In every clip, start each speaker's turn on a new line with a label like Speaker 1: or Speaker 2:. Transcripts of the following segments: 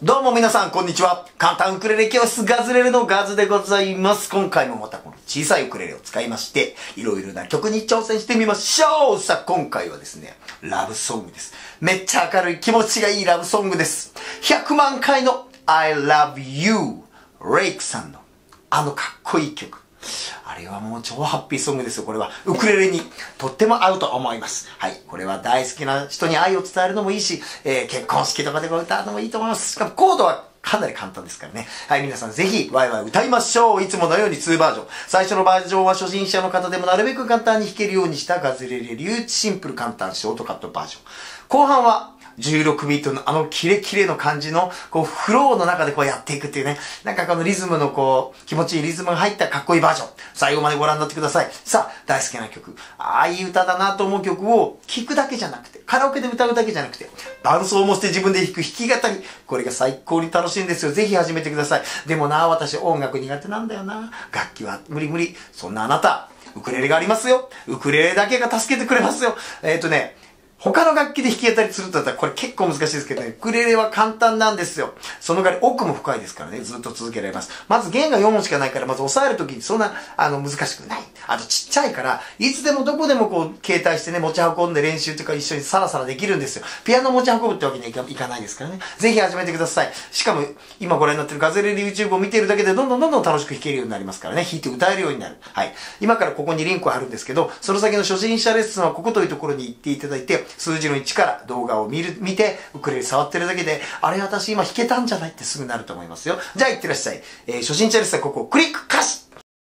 Speaker 1: どうも皆さん、こんにちは。簡単ウクレレ教室ガズレレのガズでございます。今回もまたこの小さいウクレレを使いまして、いろいろな曲に挑戦してみましょう。さあ、今回はですね、ラブソングです。めっちゃ明るい気持ちがいいラブソングです。100万回の I love you。レイクさんのかっこいい曲。あれはもう超ハッピーソングですよ。これはウクレレにとっても合うと思います。はい。これは大好きな人に愛を伝えるのもいいし、結婚式とかで歌うのもいいと思います。しかもコードはかなり簡単ですからね。はい、皆さんぜひワイワイ歌いましょう。いつものように2バージョン。最初のバージョンは初心者の方でもなるべく簡単に弾けるようにしたガズレレ流シンプル簡単ショートカットバージョン。後半は16ビートのキレキレの感じの、フローの中でやっていくっていうね。なんかこのリズムの気持ちいいリズムが入ったかっこいいバージョン。最後までご覧になってください。さあ、大好きな曲。ああいう歌だなと思う曲を聴くだけじゃなくて、カラオケで歌うだけじゃなくて、伴奏もして自分で弾く弾き語り。これが最高に楽しいんですよ。ぜひ始めてください。でもな、私音楽苦手なんだよな。楽器は無理。そんなあなた、ウクレレがありますよ。ウクレレだけが助けてくれますよ。他の楽器で弾き語りするとだったらこれ結構難しいですけどね、ウクレレは簡単なんですよ。その代わり奥も深いですからね、ずっと続けられます。まず弦が4音しかないから、まず押さえるときにそんな、難しくない。あとちっちゃいから、いつでもどこでも携帯してね、持ち運んで練習とか一緒にサラサラできるんですよ。ピアノ持ち運ぶってわけにはいかないですからね。ぜひ始めてください。しかも、今ご覧になってるガズレレ YouTube を見ているだけでどんどん楽しく弾けるようになりますからね。弾いて歌えるようになる。はい。今からここにリンクを貼るんですけど、その先の初心者レッスンはここというところに行っていただいて、数字の1から動画を見て、ウクレレ触ってるだけで、あれ私今弾けたんじゃないってすぐなると思いますよ。じゃあ行ってらっしゃい。初心者レッスンはここ、クリック歌詞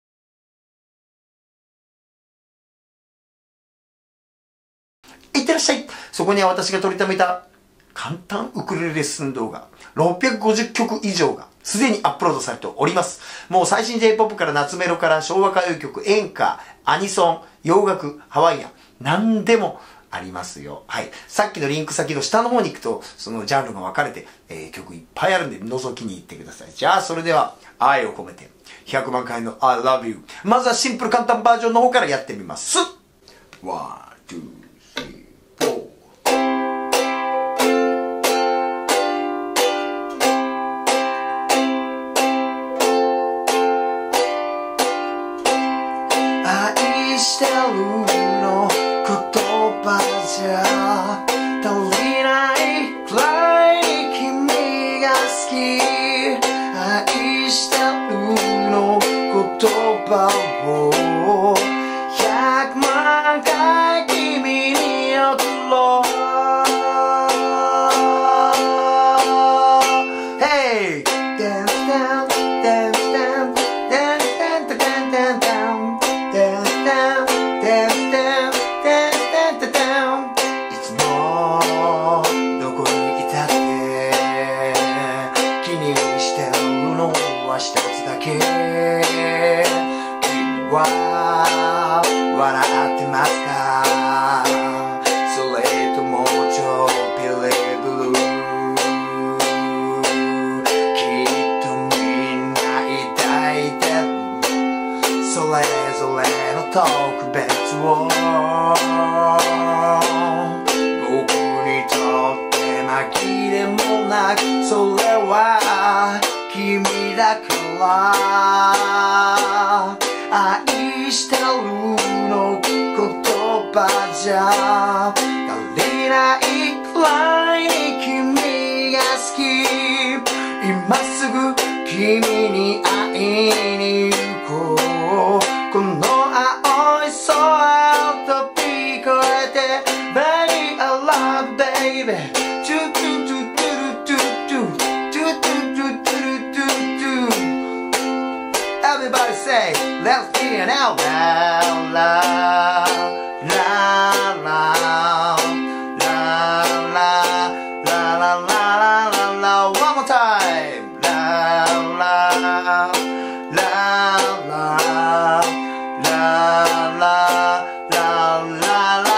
Speaker 1: 行ってらっしゃい。そこには私が取りためた簡単ウクレレレッスン動画、650曲以上がすでにアップロードされております。もう最新 J-POP から夏メロから昭和歌謡曲、演歌、アニソン、洋楽、ハワイアン、何でもありますよ。はい。さっきのリンク先の下の方に行くと、そのジャンルが分かれて、曲いっぱいあるんで、覗きに行ってください。じゃあ、それでは、愛を込めて、100万回の I love you。まずはシンプル簡単バージョンの方からやってみます。1、2、3、4。愛してるの言葉じゃ足りないくらいに君が好き。愛してるの言葉を100万回君に送ろう。Hey! Dance down, dance down, dance down, dance down, dance down, dance down, dance down, down. いつもどこにいたって気にしてるのは一つだけ。君は笑ってますか？それとも超ピレブルー。きっとみんな抱いてるそれぞれの特別を。僕にとって紛れもなくそれは君だから。愛してるの言葉じゃ足りないくらいに君が好き。今すぐ君に会いに行こう。この青い空を飛び越えて Baby I love baby Everybody say let's get it out la la la la la la la la la la one more time la la la la la la la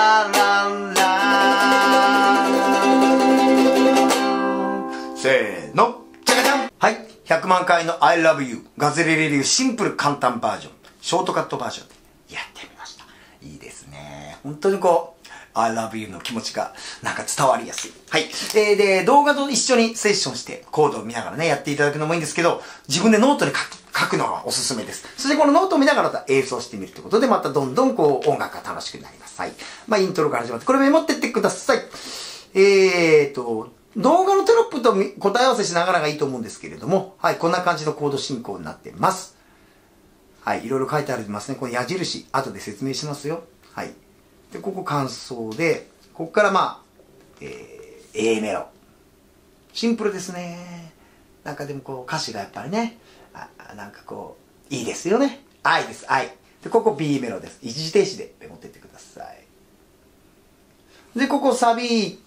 Speaker 1: せーの、じゃがじゃん。はい、100万回の I love you ガズレレ流シンプル簡単バージョン、ショートカットバージョンでやってみました。いいですね。本当に I love you の気持ちがなんか伝わりやすい。はい。で、動画と一緒にセッションしてコードを見ながらね、やっていただくのもいいんですけど、自分でノートに書くのがおすすめです。そしてこのノートを見ながら演奏してみるということで、またどんどんこう音楽が楽しくなります。はい。まあイントロから始まって、これメモってってください。動画のテロップと答え合わせしながらがいいと思うんですけれども、はい、こんな感じのコード進行になってます。はい、いろいろ書いてありますね。この矢印、後で説明しますよ。はい。で、ここ感想で、ここからまあ、A メロ。シンプルですね。なんかでもこう歌詞がやっぱりね、なんかこう、いいですよね。愛です、愛。で、ここ B メロです。一時停止で持ってってください。で、ここサビ行って、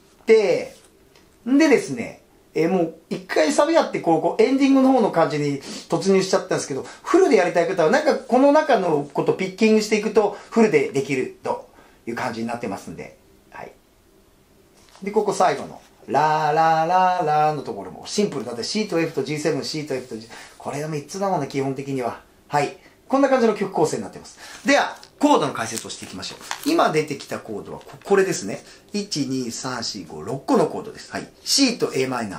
Speaker 1: でですね、もう一回サビやってこうエンディングの方の感じに突入しちゃったんですけど、フルでやりたい方はなんかこの中のことピッキングしていくとフルでできるという感じになってますんで、はい。で、ここ最後のラーラーラーラーのところもシンプルだって C と F と G7、C と F とG、これが3つだもんね、基本的には。はい。こんな感じの曲構成になってます。では、コードの解説をしていきましょう。今出てきたコードはこれですね。1、2、3、4、5、6個のコードです。はい。C と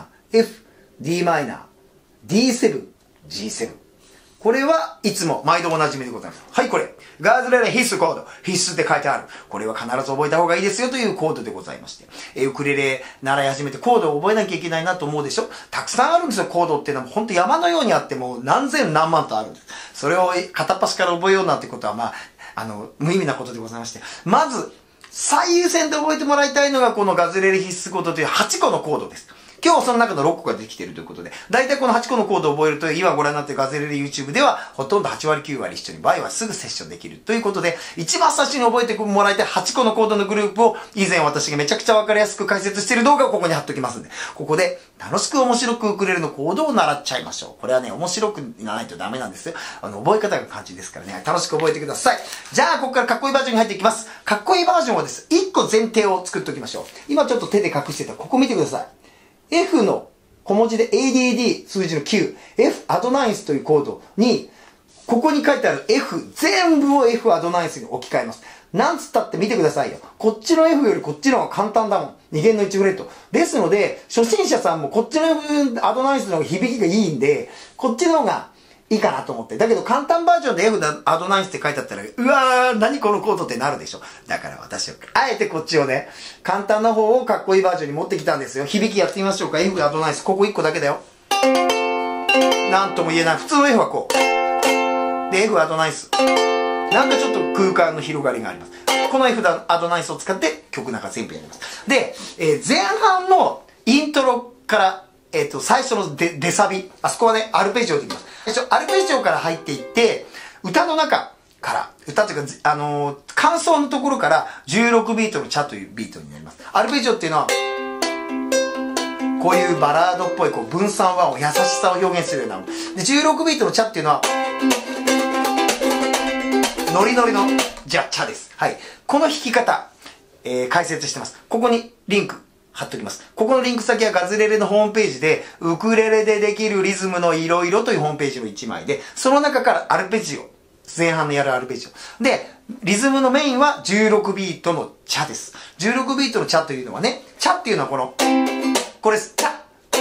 Speaker 1: Am、F、d、D7、G7。これはいつも毎度おなじみでございます。はい、これ。ガーズレレ必須コード。必須って書いてある。これは必ず覚えた方がいいですよというコードでございまして。ウクレレ習い始めてコードを覚えなきゃいけないなと思うでしょ。たくさんあるんですよ、コードっていうのは。ほんと山のようにあっても何千何万とあるんです。それを片っ端から覚えようなんてことはまあ、無意味なことでございまして。まず、最優先で覚えてもらいたいのがこのガズレレ必須コードという8個のコードです。今日はその中の6個ができているということで、だいたいこの8個のコードを覚えると、今ご覧になっているガズレレ YouTube では、ほとんど8割9割一緒に、場合はすぐセッションできるということで、一番最初に覚えてもらいたい8個のコードのグループを、以前私がめちゃくちゃわかりやすく解説している動画をここに貼っときますんで、ここで楽しく面白くウクレレのコードを習っちゃいましょう。これはね、面白くならないとダメなんですよ。覚え方が肝心ですからね、楽しく覚えてください。じゃあ、ここからかっこいいバージョンに入っていきます。かっこいいバージョンはです。1個前提を作っておきましょう。今ちょっと手で隠してた、ここ見てください。F の小文字で ADD 数字の9、F アドナインスというコードに、ここに書いてある F、全部を F アドナインスに置き換えます。なんつったって見てくださいよ。こっちの F よりこっちの方が簡単だもん。2弦の1フレット。ですので、初心者さんもこっちの F アドナインスの方が響きがいいんで、こっちの方がいいかなと思って。だけど簡単バージョンで F アドナインスって書いてあったら、うわー、何このコードってなるでしょ。だから私は、あえてこっちをね、簡単な方をかっこいいバージョンに持ってきたんですよ。響きやってみましょうか。F アドナインス。ここ1個だけだよ。なんとも言えない。普通の F はこう。で、F アドナイス。なんかちょっと空間の広がりがあります。この F アドナイスを使って曲なんか全部やります。で、前半のイントロから、最初の出サビ。あそこはね、アルペジオでいきます。アルペジオから入っていって、歌の中から、歌というか、間奏のところから16ビートのチャというビートになります。アルペジオっていうのは、こういうバラードっぽいこう分散和音、優しさを表現するようなもの。で、16ビートのチャっていうのは、ノリノリのチャです。はい。この弾き方、解説してます。ここにリンク貼っときます。ここのリンク先はガズレレのホームページで、ウクレレでできるリズムのいろいろというホームページの1枚で、その中からアルペジオ。前半のやるアルペジオ。で、リズムのメインは16ビートのチャです。16ビートのチャというのはね、チャっていうのはこれです。チャ。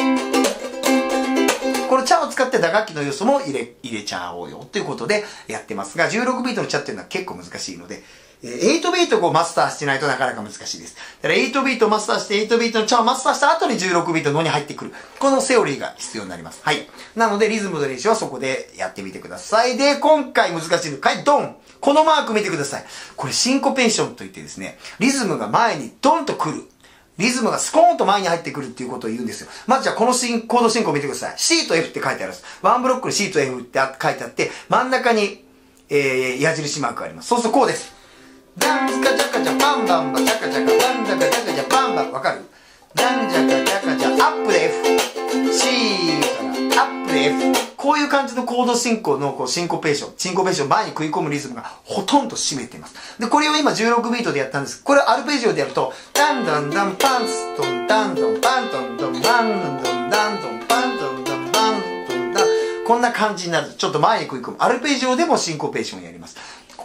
Speaker 1: このチャを使って打楽器の要素も入れちゃおうよということでやってますが、16ビートのチャっていうのは結構難しいので、8ビートをマスターしてないとなかなか難しいです。だから8ビートをマスターして、8ビートのチャをマスターした後に16ビートのに入ってくる。このセオリーが必要になります。はい。なので、リズムの練習はそこでやってみてください。で、今回難しいの。はい、ドン。このマーク見てください。これシンコペーションといってですね、リズムが前にドンと来る。リズムがスコーンと前に入ってくるっていうことを言うんですよ。まずじゃあこのコード進行を見てください。C と F って書いてあるんです。ワンブロックに C と F って書いてあって、真ん中に、矢印マークがあります。そうするとこうです。ダンスカチャカチャパンバンバチャカチャカダンジャカチャカチャパンバン。わかる？ダンジャカチャカチャアップで F。C からアップで F。こういう感じのコード進行のこうシンコペーション前に食い込むリズムがほとんど占めています。で、これを今16ビートでやったんです。これをアルペジオでやると、ダンダンダンパンストンダンドンパントンドンバンドンドンダンドンパントンドンバンドンダン。こんな感じになる。ちょっと前に食い込む。アルペジオでもシンコペーションをやります。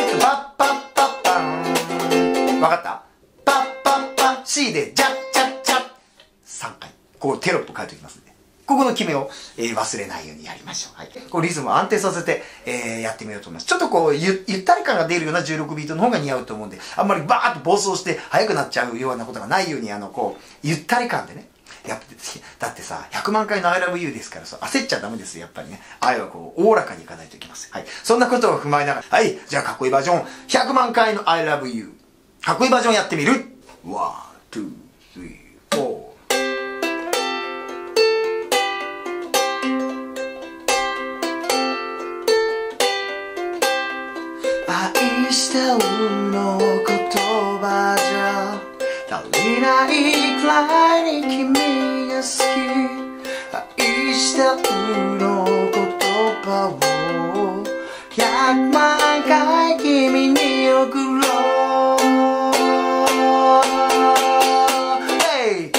Speaker 1: パッパッパッパン。わかった？パッパッパッ C でジャッジャッジャッ3回。こうテロップ書いておきますんで。ここの決めを、忘れないようにやりましょう。はい。こうリズムを安定させて、やってみようと思います。ちょっとこうゆったり感が出るような16ビートの方が似合うと思うんで、あんまりバーッと暴走して速くなっちゃうようなことがないように、こう、ゆったり感でね。やってだってさ、100万回の I love you ですからさ、焦っちゃダメですよ、やっぱりね。愛はこう、おおらかにいかないといけません。はい。そんなことを踏まえながら、はい。じゃあ、かっこいいバージョン、100万回の I love you。かっこいいバージョンやってみる。1、2、3、4。愛してるの言葉じゃ足りないくらいに君が好き。愛してるの言葉を100万回君に送ろう。Hey!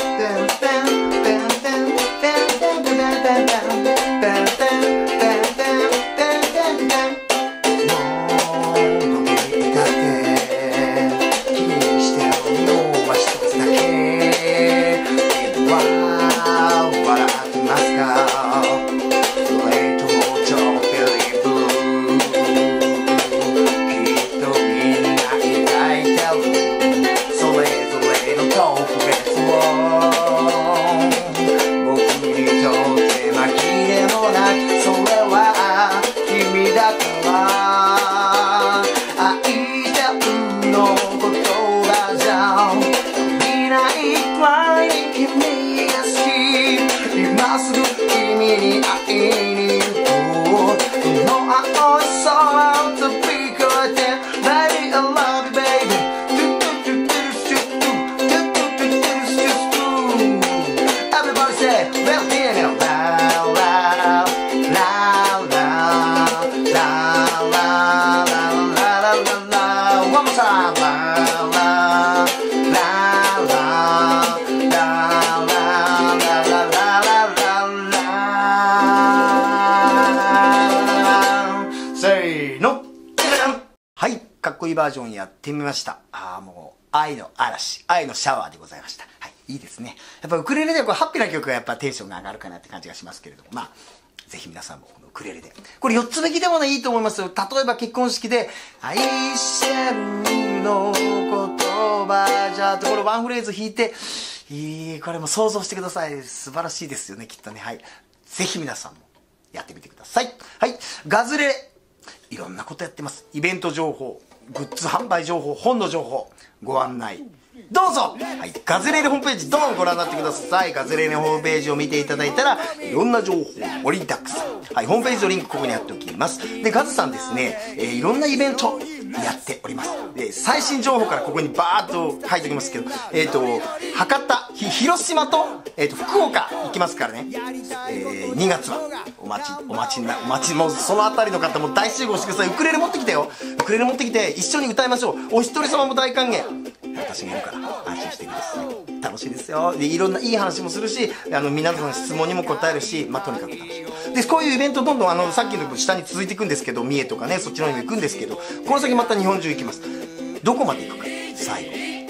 Speaker 1: かっこいいバージョンやってみました。もう、愛の嵐、愛のシャワーでございました。はい、いいですね。やっぱウクレレでこうハッピーな曲がやっぱテンションが上がるかなって感じがしますけれども、まあ、ぜひ皆さんもこのウクレレで。これ4つ弾きでもね、いいと思いますよ。例えば結婚式で、愛してるの言葉じゃところワンフレーズ弾いて、これも想像してください。素晴らしいですよね、きっとね。はい。ぜひ皆さんもやってみてください。はい。ガズレレ。いろんなことやってます。イベント情報、グッズ販売情報、本の情報、ご案内。どうぞ、はい、ガズレレホームページどんご覧になってください。ガズレレホームページを見ていただいたらいろんな情報盛りだくさん、はい、ホームページのリンクここに貼っておきます。でガズさんですね、いろんなイベントやっております。で最新情報からここにバーッと書いておきますけど、博多、広島と、福岡行きますからね、2月はお待ちもうそのあたりの方も大集合してください。ウクレレ持ってきてよ。ウクレレ持ってきて一緒に歌いましょう。お一人様も大歓迎。私がいるから安心してください。楽しいですよ。でいろんないい話もするし、皆さんの質問にも答えるし、とにかく楽しい。でこういうイベントどんどんさっきの下に続いていくんですけど、三重とかねそっちの方にも行くんですけど、この先また日本中行きます。どこまで行くか最後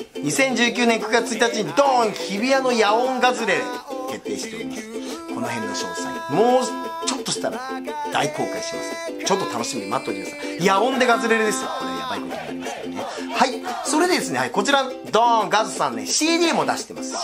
Speaker 1: 2019年9月1日にドーン日比谷の野音ガズレレ決定しております。この辺の詳細もうちょっとしたら大公開します。ちょっと楽しみに待っておいてください。野音でガズレレですよ。これやばいことになりますからね。はい、それでですね、はい、こちらドーンガズさんね CD も出してます。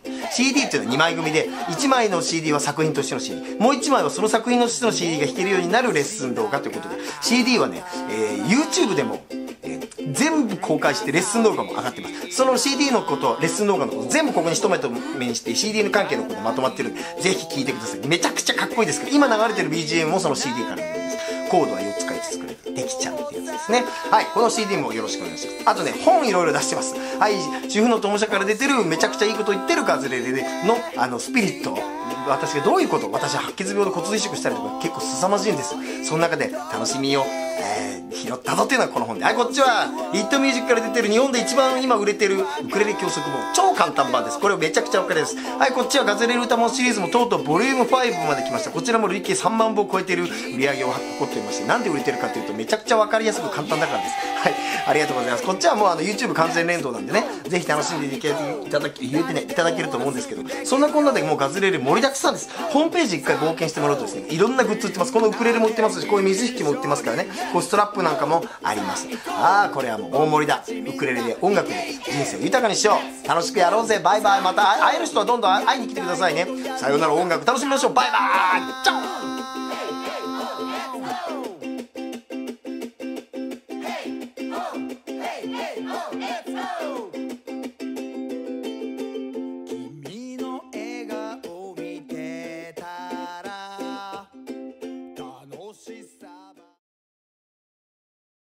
Speaker 1: CD っていうのは2枚組で、1枚の CD は作品としての CD、 もう1枚はその作品としての CD が弾けるようになるレッスン動画ということで、 CD はね、YouTube でも、 全部公開してレッスン動画も上がってます。その CD のこと、レッスン動画のこと全部ここに一目と目にして CD の関係のことまとまってるんで、ぜひ聴いてください。めちゃくちゃかっこいいですから、今流れてる BGM もその CD から出るんです。コードは4つか5つくらいできちゃうってやつですね。はい、この CD もよろしくお願いします。あとね、本いろいろ出してます。はい、主婦の友社から出てるめちゃくちゃいいこと言ってるガズレレのスピリット。私がどういうこと、私は白血病で骨髄移植したりとか結構凄まじいんです。その中で楽しみを、拾ったぞっていうのはこの本で。はい、こっちはヒットミュージックから出てる日本で一番今売れてるウクレレ教則本、超簡単版です。これめちゃくちゃわかりやすいです。はい、こっちはガズレレ歌本シリーズもとうとうボリューム5まで来ました。こちらも累計3万本を超えている売り上げを誇っていまして、なんで売れてるかというとめちゃくちゃわかりやすく簡単だからです。はい、ありがとうございます。こっちはもうYouTube 完全連動なんでね、ぜひ楽しんでいただけると思うんですけど、そんなこんなでもうガズレレ盛りだくさんです。ホームページ一回冒険してもらうとですね、いろんなグッズ売ってます。このウクレレも売ってますし、こういう水引きも売ってますからね、こうストラップなんかもあります。ああ、これはもう大盛りだ。ウクレレで音楽で人生を豊かにしよう。楽しくやろうぜ。バイバイ。また会える人はどんどん会いに来てくださいね。さようなら。音楽楽しみましょう。バイバイ。チャオ。